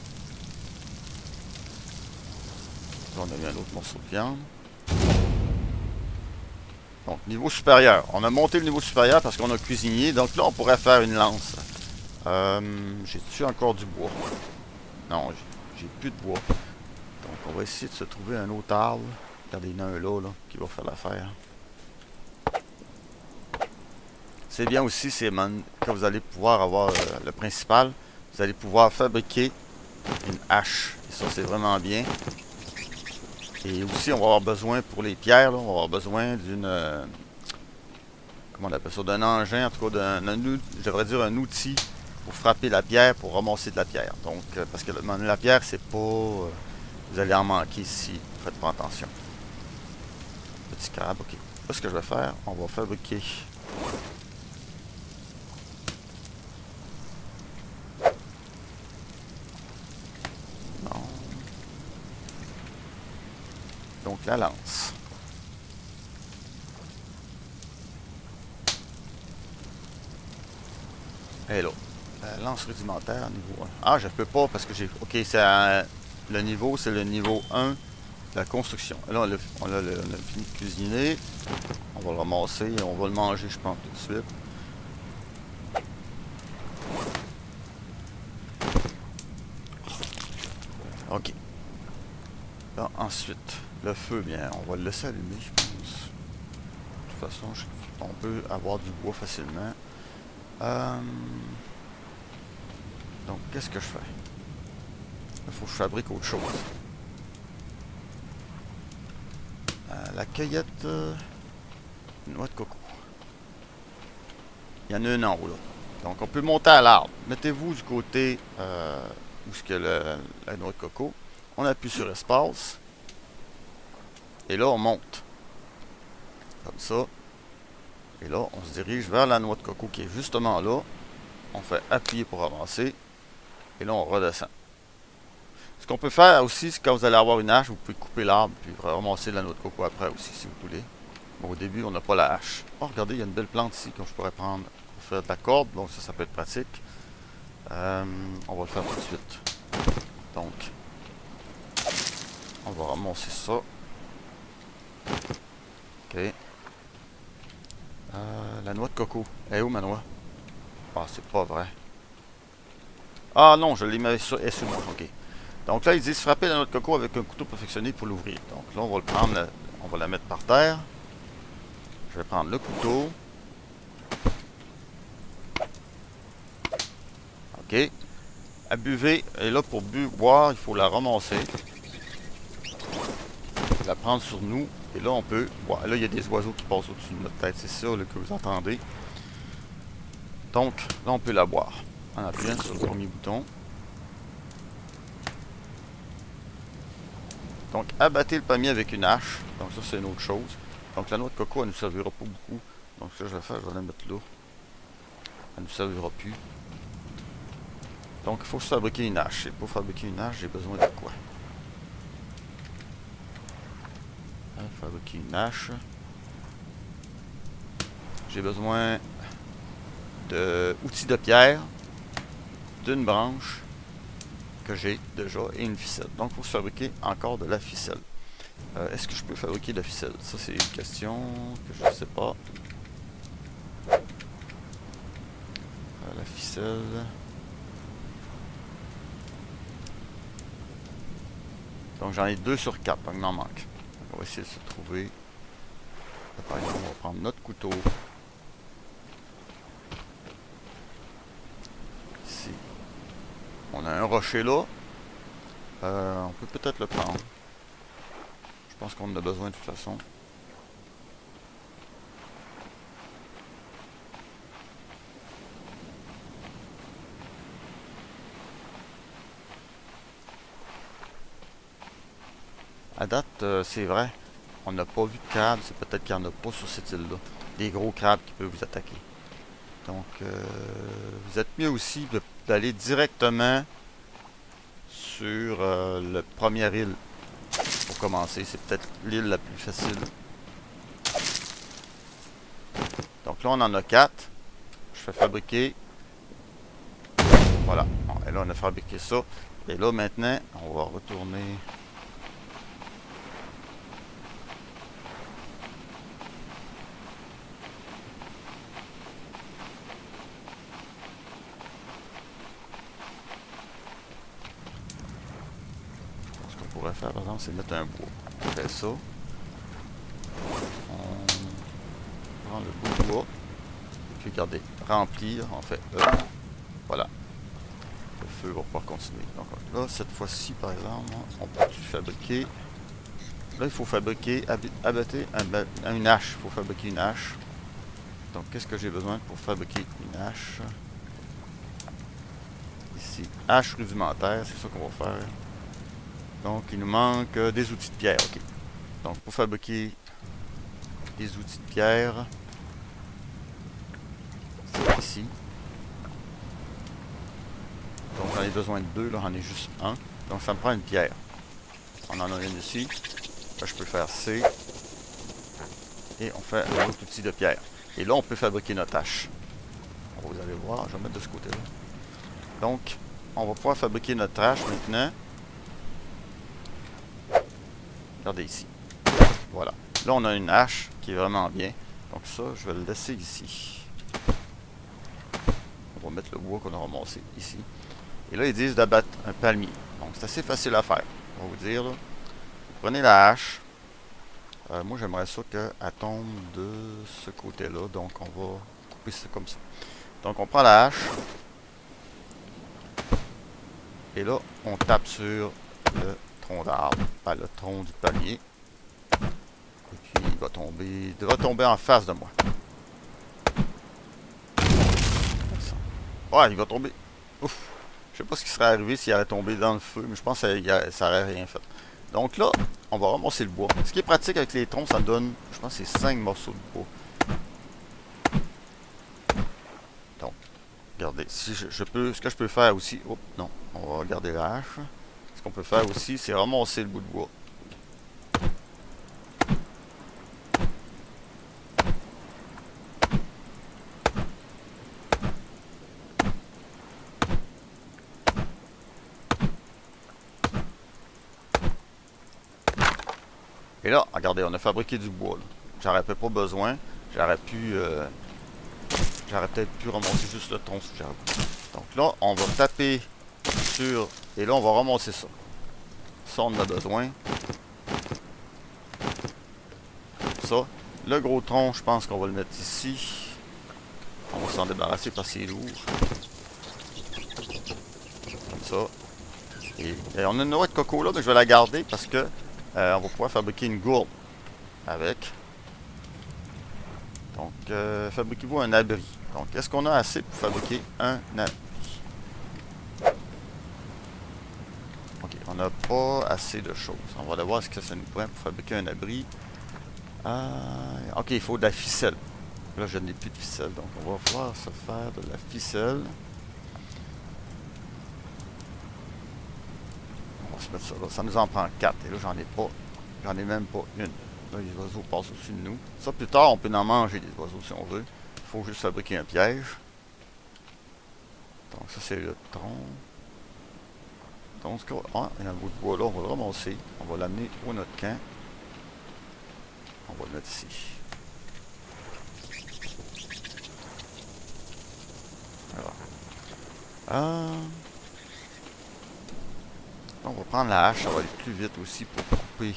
là on a mis un autre morceau de viande. Donc niveau supérieur. On a monté le niveau supérieur parce qu'on a cuisinier. Donc là on pourrait faire une lance. Euh, J'ai-tu encore du bois? Non, j'ai plus de bois. Donc on va essayer de se trouver un autre arbre. Regardez, il y en a un là, là qui va faire l'affaire. C'est bien aussi, c'est quand vous allez pouvoir avoir euh, le principal, vous allez pouvoir fabriquer une hache. Et ça, c'est vraiment bien. Et aussi, on va avoir besoin pour les pierres, là, on va avoir besoin d'une... Euh, comment on appelle ça? D'un engin, en tout cas, d'un... Je devrais dire un outil pour frapper la pierre, pour ramasser de la pierre. Donc, euh, parce que la pierre, c'est pas... Euh, vous allez en manquer si vous faites pas attention. Petit crabe, ok. Là, ce que je vais faire, on va fabriquer... Donc la lance. Et là, la lance rudimentaire niveau un. Ah, je peux pas parce que j'ai... Ok, c'est le niveau, c'est le niveau un de la construction. Et là, on a, on, a le, on a fini de cuisiner. On va le ramasser et on va le manger, je pense, tout de suite. Ok. Là, ensuite, le feu, bien, on va le laisser allumer, je pense. De toute façon, je, on peut avoir du bois facilement. Euh, donc, qu'est-ce que je fais? Il faut que je fabrique autre chose. Euh, la cueillette euh, noix de coco. Il y en a une en haut là. Donc, on peut monter à l'arbre. Mettez-vous du côté euh, où est-ce que le, la noix de coco. On appuie sur espace. Et là, on monte. Comme ça. Et là, on se dirige vers la noix de coco qui est justement là. On fait appuyer pour avancer. Et là, on redescend. Ce qu'on peut faire aussi, c'est quand vous allez avoir une hache, vous pouvez couper l'arbre puis ramasser la noix de coco après aussi, si vous voulez. Bon, au début, on n'a pas la hache. Oh, regardez, il y a une belle plante ici que je pourrais prendre pour faire de la corde. Donc ça, ça peut être pratique. Euh, on va le faire tout de suite. Donc, on va ramasser ça. Ok. Euh, la noix de coco. Elle est où ma noix? Ah, c'est pas vrai. Ah non, je l'ai mis sur, sur moi. Ok. Donc là, ils disent frapper la noix de coco avec un couteau perfectionné pour l'ouvrir. Donc là, on va le prendre, la, on va la mettre par terre. Je vais prendre le couteau. Ok. À buver. Et là, pour bu boire, il faut la ramasser. La prendre sur nous. Et là, on peut boire. Là, il y a des oiseaux qui passent au-dessus de notre tête. C'est ça là, que vous entendez. Donc, là, on peut la boire. En appuyant sur le premier bouton. Donc, abattez le pommier avec une hache. Donc, ça, c'est une autre chose. Donc, la noix de coco, elle ne nous servira pas beaucoup. Donc, ce que je vais faire, je vais la mettre là. Elle ne nous servira plus. Donc, il faut se fabriquer une hache. Et pour fabriquer une hache, j'ai besoin de quoi? Hein, fabriquer une hache. J'ai besoin d'outils de pierre, d'une branche que j'ai déjà et une ficelle. Donc, il faut se fabriquer encore de la ficelle. Euh, Est-ce que je peux fabriquer de la ficelle? Ça, c'est une question que je ne sais pas. Euh, la ficelle. Donc, j'en ai deux sur quatre, donc il m'en manque. On va essayer de se trouver. Par exemple, on va prendre notre couteau. Ici. On a un rocher là. Euh, on peut peut-être le prendre. Je pense qu'on en a besoin de toute façon. À date, euh, c'est vrai. On n'a pas vu de crabes. C'est peut-être qu'il n'y en a pas sur cette île-là. Des gros crabes qui peuvent vous attaquer. Donc, euh, vous êtes mieux aussi d'aller directement sur euh, la première île pour commencer. C'est peut-être l'île la plus facile. Donc là, on en a quatre. Je fais fabriquer. Voilà. Bon, et là, on a fabriqué ça. Et là, maintenant, on va retourner. Ce qu'on pourrait faire, par exemple, c'est mettre un bois. On fait ça. On prend le bout de bois. Puis, regardez, remplir. On fait E. Voilà. Le feu va pouvoir continuer. Donc là, cette fois-ci, par exemple, on peut fabriquer. Là, il faut fabriquer, abattre un, une hache. Il faut fabriquer une hache. Donc, qu'est-ce que j'ai besoin pour fabriquer une hache? Ici, hache rudimentaire, c'est ça qu'on va faire. Donc, il nous manque euh, des outils de pierre. OK. Donc, pour fabriquer des outils de pierre, c'est ici. Donc j'en ai besoin de deux, là j'en ai juste un. Donc ça me prend une pierre. On en a une ici. Là je peux faire C. Et on fait un autre outil de pierre. Et là on peut fabriquer notre hache. Vous allez voir, je vais mettre de ce côté-là. Donc on va pouvoir fabriquer notre hache maintenant. Regardez ici. Voilà. Là on a une hache qui est vraiment bien. Donc ça, je vais le laisser ici. On va mettre le bois qu'on a ramassé ici. Et là, ils disent d'abattre un palmier. Donc, c'est assez facile à faire. On va vous dire, là. Prenez la hache. Euh, moi, j'aimerais ça qu'elle tombe de ce côté-là. Donc, on va couper ça comme ça. Donc, on prend la hache. Et là, on tape sur le tronc d'arbre. Pas le tronc du palmier. Et puis, il va tomber... Il va tomber en face de moi. Ouais, il va tomber. Ouf. Je sais pas ce qui serait arrivé s'il allait tomber dans le feu, mais je pense que ça, ça aurait rien fait. Donc là, on va ramasser le bois. Ce qui est pratique avec les troncs, ça donne, je pense que c'est cinq morceaux de bois. Donc, regardez, si je, je peux, ce que je peux faire aussi, oh non, on va regarder la hache. Ce qu'on peut faire aussi, c'est ramasser le bout de bois. Et là, regardez, on a fabriqué du bois. J'aurais peut-être pas besoin. J'aurais pu... Euh, J'aurais peut-être pu ramasser juste le tronc si j'avais. Donc là, on va taper sur... Et là, on va ramasser ça. Ça, on en a besoin. Ça. Le gros tronc, je pense qu'on va le mettre ici. On va s'en débarrasser parce que c'est lourd. Comme ça. Et, et on a une noix de coco là, mais je vais la garder parce que euh, on va pouvoir fabriquer une gourde avec. Donc, euh, fabriquez-vous un abri. Donc, est-ce qu'on a assez pour fabriquer un abri? Ok, on n'a pas assez de choses. On va aller voir ce que ça nous prend pour fabriquer un abri. Euh, ok, il faut de la ficelle. Là, je n'ai plus de ficelle, donc on va pouvoir se faire de la ficelle. On va se mettre ça là. Ça nous en prend quatre. Et là, j'en ai pas. J'en ai même pas une. Là, les oiseaux passent au-dessus de nous. Ça, plus tard, on peut en manger des oiseaux si on veut. Il faut juste fabriquer un piège. Donc, ça, c'est le tronc. Donc, ah, il y a un bout de bois là. On va le ramasser. On va l'amener au notre camp. On va le mettre ici. Alors. Euh... On va prendre la hache. Ça va aller plus vite aussi pour couper.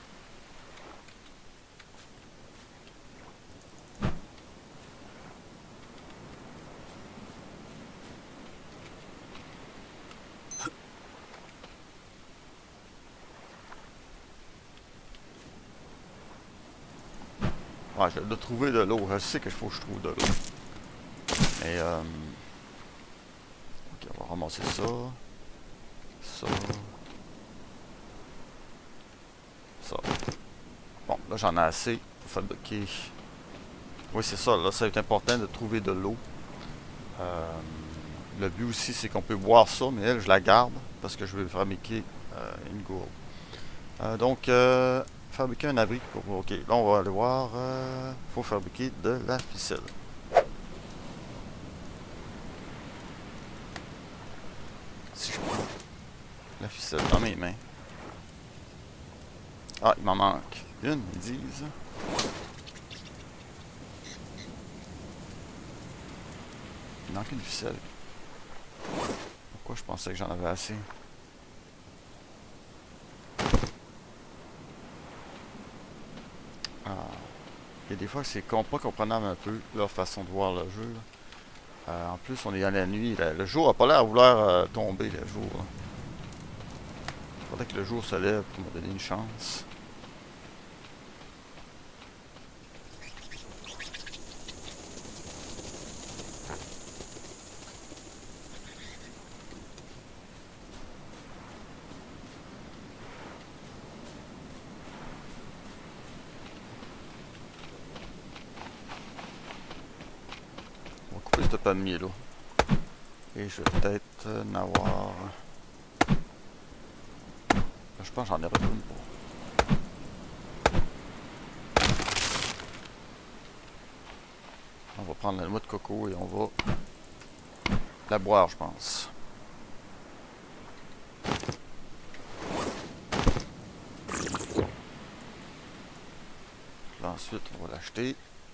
Ouais, je dois trouver de l'eau. Je sais qu'il faut que je trouve de l'eau. Mais, euh... ok, on va ramasser ça. Ça. Ça. Bon, là, j'en ai assez pour fabriquer... Oui, c'est ça. Là, ça va être important de trouver de l'eau. Euh... Le but aussi, c'est qu'on peut boire ça, mais elle, je la garde parce que je vais fabriquer euh, une gourde. Euh, donc, euh... fabriquer un abri pour... Ok, là on va aller voir. Il euh, faut fabriquer de la ficelle. Si je prends la ficelle dans mes mains. Ah, il m'en manque une, ils disent. Il manque une ficelle. Pourquoi je pensais que j'en avais assez? Ah. Il y a des fois que c'est pas comprenable un peu leur façon de voir le jeu. Euh, en plus, on est dans la nuit. Là. Le jour a pas l'air à vouloir euh, tomber, le jour. Il faudrait que le jour se lève pour me donner une chance. Ce palmier là. Et je vais peut-être euh, n'avoir. Je pense que j'en ai retrouvé une pour. On va prendre la noix de coco et on va la boire, je pense. Là, ensuite, on va l'acheter.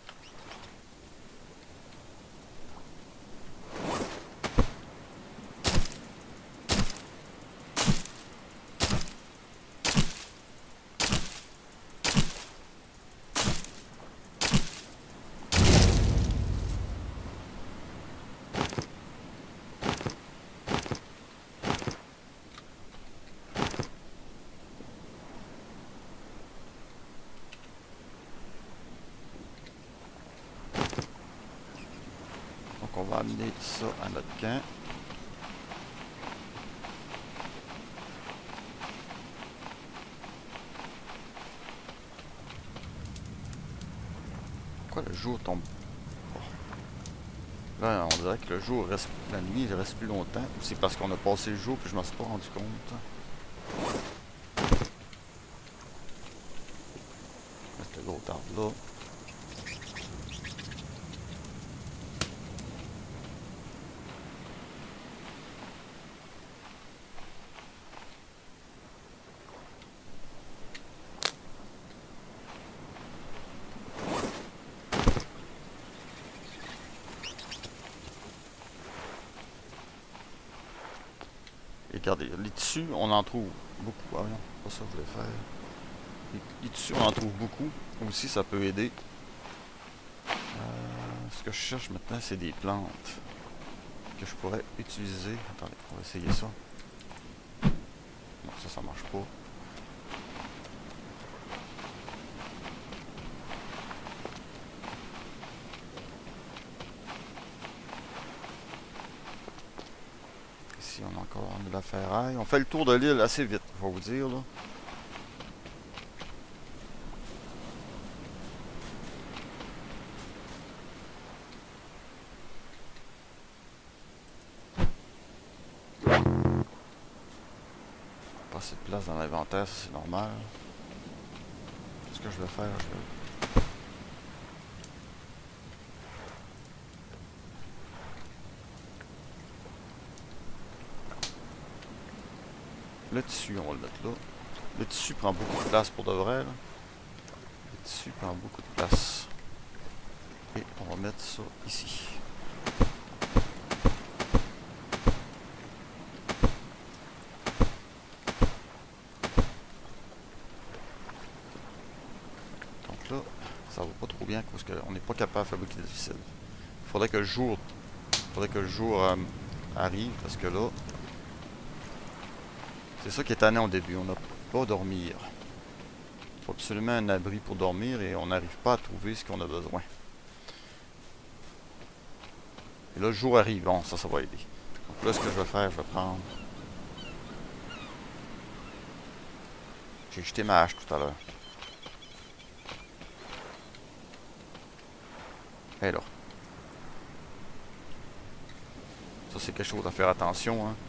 Donc on va amener ça à notre camp. Pourquoi le jour tombe pas? Là, on dirait que le jour reste, la nuit il reste plus longtemps. Ou c'est parce qu'on a passé le jour que je m'en suis pas rendu compte. Mettre le gros arbre là. Et regardez, les tissus, on en trouve beaucoup. Ah non, pas ça que je voulais faire. Les, les tissus, on en trouve beaucoup. Aussi, ça peut aider. Euh, ce que je cherche maintenant, c'est des plantes que je pourrais utiliser. Attendez, on va essayer ça. Non, ça, ça marche pas. Ici, on a encore de la ferraille. On fait le tour de l'île assez vite, je vais vous dire, là. Pas assez de place dans l'inventaire, ça c'est normal. Ce que je vais faire, je vais... Le tissu, on va le mettre là. Le tissu prend beaucoup de place pour de vrai, là. Le tissu prend beaucoup de place. Et on va mettre ça ici. Donc là, ça va pas trop bien parce qu'on n'est pas capable de fabriquer des ficelles. Il faudrait que le jour, faudrait que le jour euh, arrive parce que là, c'est ça qui est tannant au début. On n'a pas à dormir. Il faut absolument un abri pour dormir et on n'arrive pas à trouver ce qu'on a besoin. Et là, le jour arrive. Bon, ça, ça va aider. Donc là, ce que je vais faire, je vais prendre... J'ai jeté ma hache tout à l'heure. Et là. Ça, c'est quelque chose à faire attention, hein.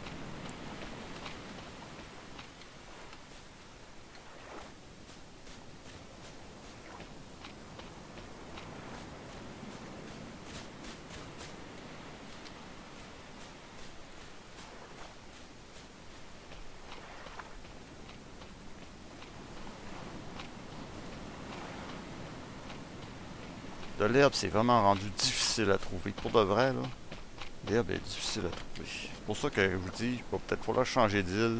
de l'herbe, c'est vraiment rendu difficile à trouver. Pour de vrai, là, l'herbe est difficile à trouver. C'est pour ça que je vous dis, il va peut-être falloir changer d'île.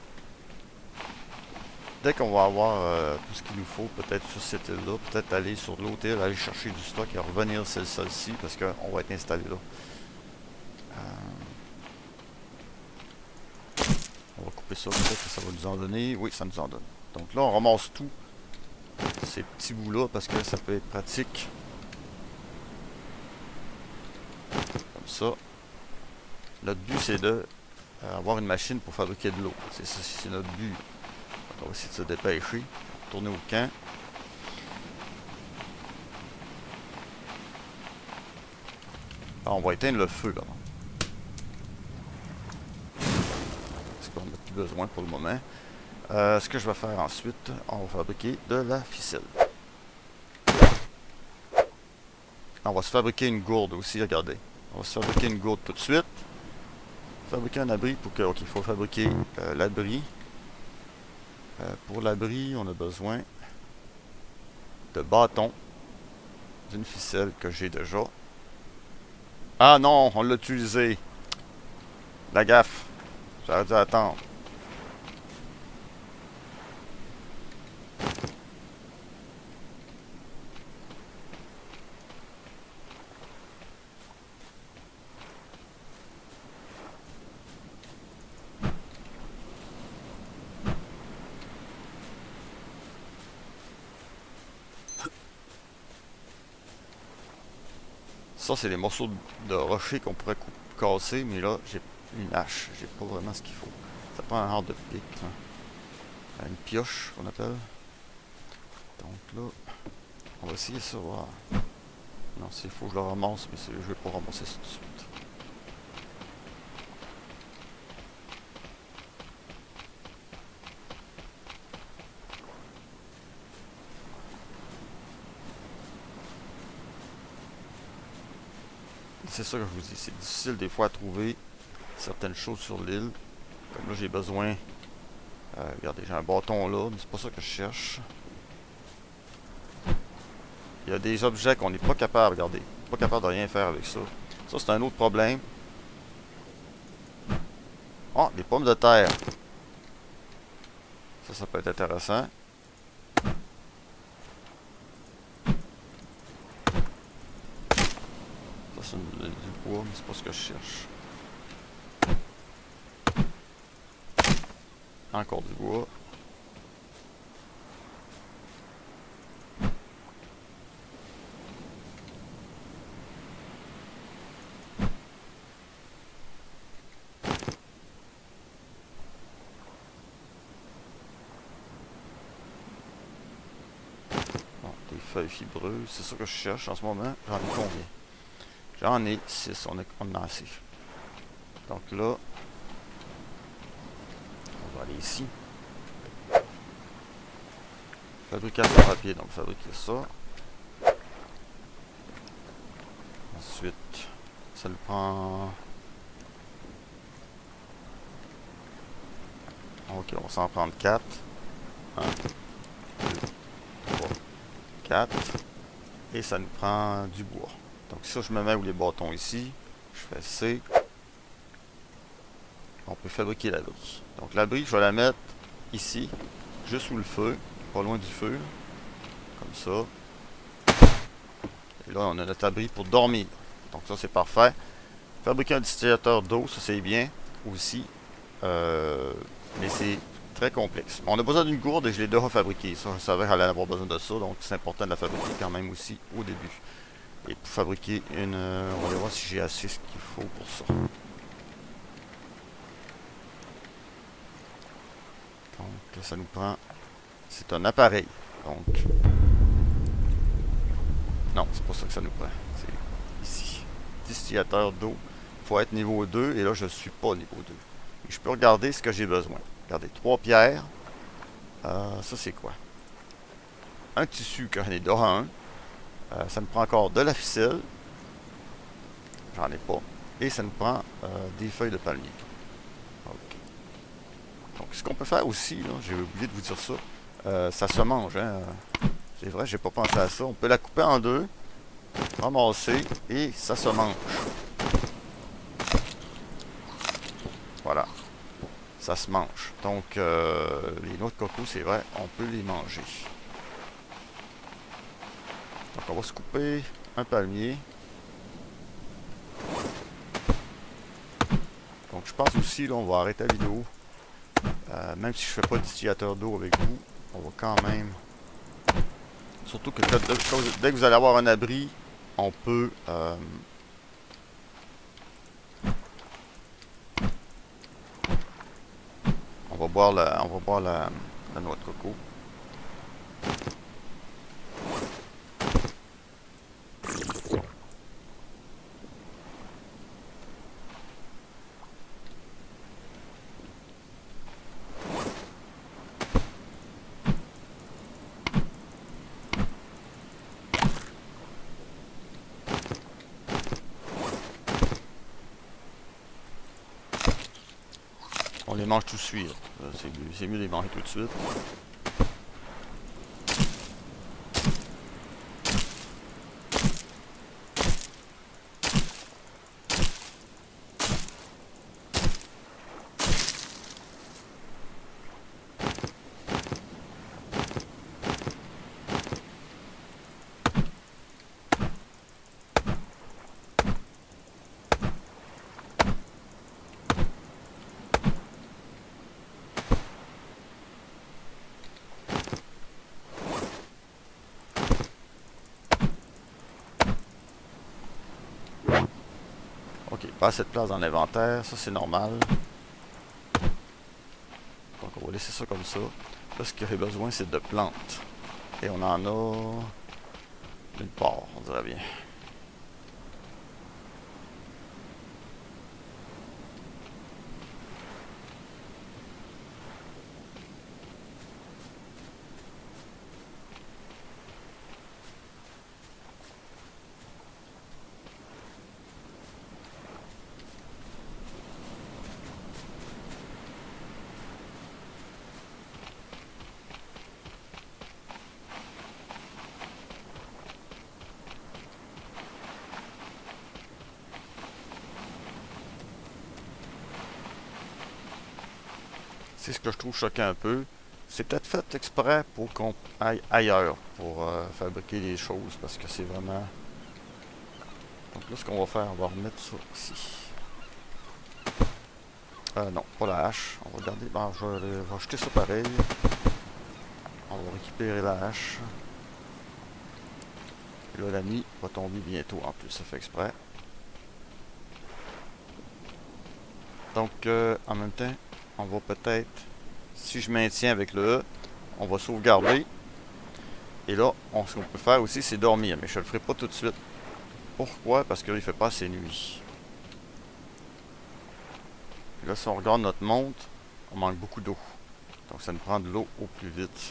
Dès qu'on va avoir euh, tout ce qu'il nous faut, peut-être sur cette île-là, peut-être aller sur l'autre île, aller chercher du stock et revenir sur celle-ci, parce qu'on va être installé là. Euh... On va couper ça, peut-être que ça va nous en donner. Oui, ça nous en donne. Donc là, on ramasse tout ces petits bouts-là, parce que ça peut être pratique. Comme ça. Notre but, c'est de euh, avoir une machine pour fabriquer de l'eau. C'est ça, c'est notre but. On va essayer de se dépêcher. Tourner au camp. Ah, on va éteindre le feu là. Parce qu'on n'a plus besoin pour le moment. Euh, ce que je vais faire ensuite, on va fabriquer de la ficelle. On va se fabriquer une gourde aussi, regardez. On va se fabriquer une gourde tout de suite. Fabriquer un abri pour que... Ok, il faut fabriquer euh, l'abri. Euh, pour l'abri, on a besoin de bâtons, d'une ficelle que j'ai déjà. Ah non, on l'a utilisé. La gaffe. J'aurais dû attendre. Ça, c'est les morceaux de rocher qu'on pourrait casser, mais là, j'ai une hache. J'ai pas vraiment ce qu'il faut. Ça prend un hard de pique. Hein. Une pioche, qu'on appelle. Donc là, on va essayer ça. Voir. Non, s'il faut que je le ramasse, mais je vais pas ramasser ça tout de suite. C'est ça que je vous dis, c'est difficile des fois à trouver certaines choses sur l'île. Comme là, j'ai besoin... Euh, regardez, j'ai un bâton là, mais c'est pas ça que je cherche. Il y a des objets qu'on n'est pas capable, regardez, pas capable de rien faire avec ça. Ça, c'est un autre problème. Oh, des pommes de terre. Ça, ça peut être intéressant. Ça, c'est du bois, mais c'est pas ce que je cherche. Encore du bois. Bon, des feuilles fibreuses, c'est ça que je cherche en ce moment. J'en ai combien? J'en ai six, on, on en a assez. Donc là, on va aller ici. Fabrication rapide, on va fabriquer ça. Ensuite, ça nous prend... Ok, on va s'en prendre quatre. un, deux, trois, quatre. Et ça nous prend du bois. Donc ça, je me mets où les bâtons ici. Je fais C. On peut fabriquer l'abri. Donc l'abri, je vais la mettre ici, juste sous le feu, pas loin du feu. Comme ça. Et là, on a notre abri pour dormir. Donc ça, c'est parfait. Fabriquer un distillateur d'eau, ça c'est bien aussi. Euh, mais c'est très complexe. On a besoin d'une gourde et je l'ai déjà fabriquée. Ça, je savais qu'elle allait avoir besoin de ça. Donc c'est important de la fabriquer quand même aussi au début. Et pour fabriquer une... Euh, on va aller voir si j'ai assez ce qu'il faut pour ça. Donc ça nous prend... C'est un appareil. Donc... Non, c'est pas ça que ça nous prend. C'est ici. Distillateur d'eau. Il faut être niveau deux. Et là, je ne suis pas niveau deux. Et je peux regarder ce que j'ai besoin. Regardez, trois pierres. Euh, ça, c'est quoi? Un tissu que j'en ai déjà un. Euh, ça nous prend encore de la ficelle. J'en ai pas. Et ça nous prend euh, des feuilles de palmier. Ok. Donc, ce qu'on peut faire aussi, j'ai oublié de vous dire ça, euh, ça se mange. Hein? C'est vrai, j'ai pas pensé à ça. On peut la couper en deux. ramasser et ça se mange. Voilà. Ça se mange. Donc, euh, les noix de coco, c'est vrai, on peut les manger. Donc, on va se couper un palmier. Donc, je pense aussi, là, on va arrêter la vidéo. Euh, même si je fais pas distillateur d'eau avec vous, on va quand même... Surtout que quand, quand, dès que vous allez avoir un abri, on peut... Euh, on va boire la, on va boire la, la noix de coco. On les mange tout de suite. C'est mieux de les manger tout de suite. Ok, pas assez de place dans l'inventaire, ça c'est normal. Donc on va laisser ça comme ça. Là ce qu'il y a besoin c'est de plantes. Et on en a une part, on dirait bien. C'est ce que je trouve choquant un peu. C'est peut-être fait exprès pour qu'on aille ailleurs pour euh, fabriquer les choses parce que c'est vraiment... Donc là ce qu'on va faire, on va remettre ça ici. Euh, non, pas la hache. On va garder... Bon, je vais, je vais acheter ça pareil. On va récupérer la hache. Et là la nuit va tomber bientôt en plus, ça fait exprès. Donc euh, en même temps, on va peut-être... Si je maintiens avec le E, on va sauvegarder. Et là, on, ce qu'on peut faire aussi, c'est dormir. Mais je ne le ferai pas tout de suite. Pourquoi? Parce qu'il ne fait pas assez nuit. Et là, si on regarde notre montre, on manque beaucoup d'eau. Donc ça nous prend de l'eau au plus vite.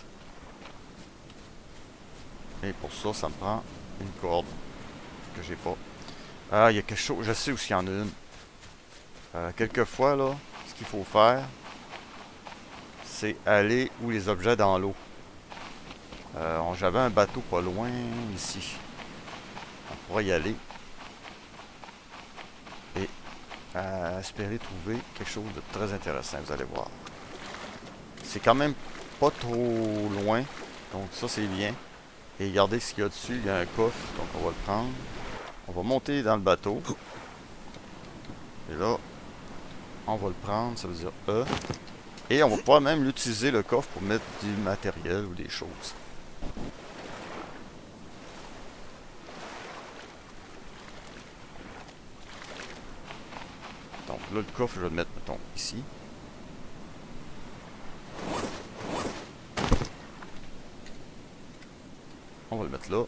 Et pour ça, ça me prend une corde que j'ai pas. Ah, il y a quelque chose. Je sais où il y en a une. Euh, quelquefois, là, ce qu'il faut faire, c'est aller où les objets dans l'eau. Euh, J'avais un bateau pas loin ici. On pourrait y aller. Et euh, espérer trouver quelque chose de très intéressant, vous allez voir. C'est quand même pas trop loin. Donc ça c'est bien. Et regardez ce qu'il y a dessus. Il y a un coffre. Donc on va le prendre. On va monter dans le bateau. Et là, on va le prendre. Ça veut dire E. Et on va pouvoir même l'utiliser le coffre pour mettre du matériel ou des choses. Donc là, le coffre, je vais le mettre, mettons, ici. On va le mettre là.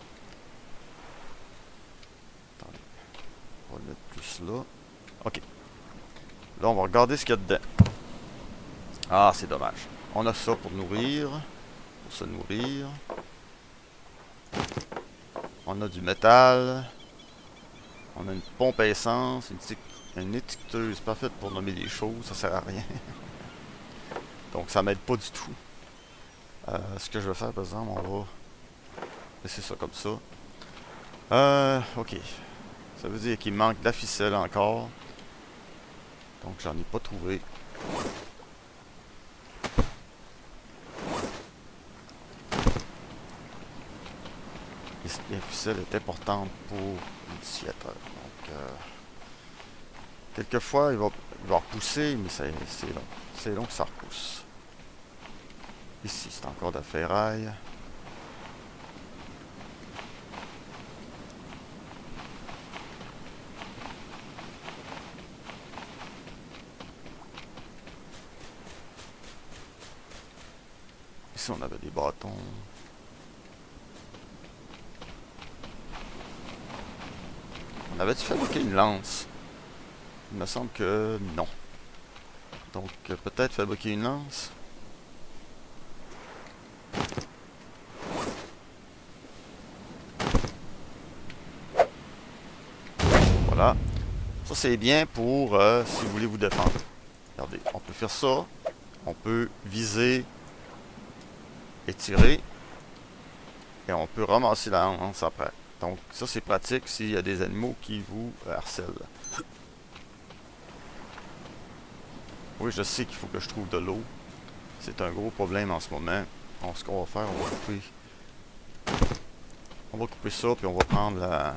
Attendez. On va le mettre plus là. OK. Là, on va regarder ce qu'il y a dedans. Ah, c'est dommage. On a ça pour nourrir. Pour se nourrir. On a du métal. On a une pompe à essence. Une, une étiqueteuse parfaite pour nommer des choses. Ça sert à rien. Donc, ça m'aide pas du tout. Euh, ce que je vais faire, par exemple, on va laisser ça comme ça. Euh, ok. Ça veut dire qu'il manque de la ficelle encore. Donc j'en ai pas trouvé. Et la ficelle est importante pour l'initiateur. Donc euh, quelquefois il va, il va repousser, mais c'est long. C'est long que ça repousse. Ici c'est encore de la ferraille. Ici on avait des bâtons. On avait-tu fabriqué une lance? Il me semble que non. Donc euh, peut-être fabriquer une lance. Voilà. Ça c'est bien pour euh, si vous voulez vous défendre. Regardez, on peut faire ça. On peut viser et tirer. Et on peut ramasser la lance après. Donc ça c'est pratique s'il y a des animaux qui vous harcèlent. Oui, je sais qu'il faut que je trouve de l'eau. C'est un gros problème en ce moment. Donc ce qu'on va faire, on va couper. On va couper ça, puis on va prendre la...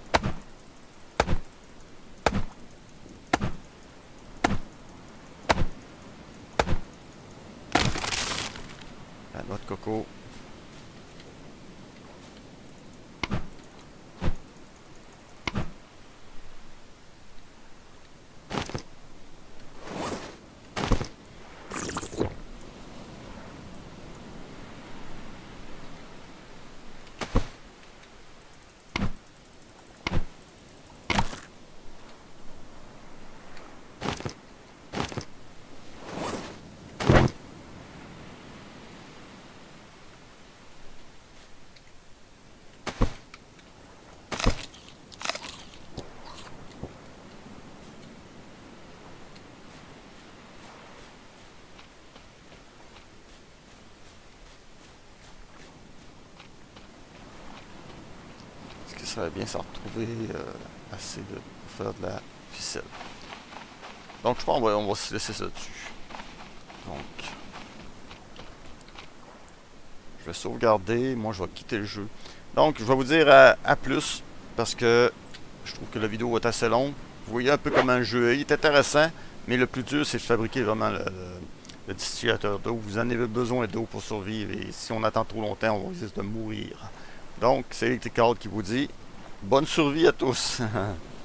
la noix de coco. Ça serait bien s'en retrouver euh, assez de, pour faire de la ficelle. Donc je pense qu'on va, on va se laisser ça dessus. Donc je vais sauvegarder, moi je vais quitter le jeu. Donc je vais vous dire à, à plus, parce que je trouve que la vidéo est assez longue. Vous voyez un peu comment le jeu est, il est intéressant, mais le plus dur c'est de fabriquer vraiment le, le, le distillateur d'eau. Vous en avez besoin d'eau pour survivre, et si on attend trop longtemps, on risque de mourir. Donc c'est Electric Card qui vous dit bonne survie à tous.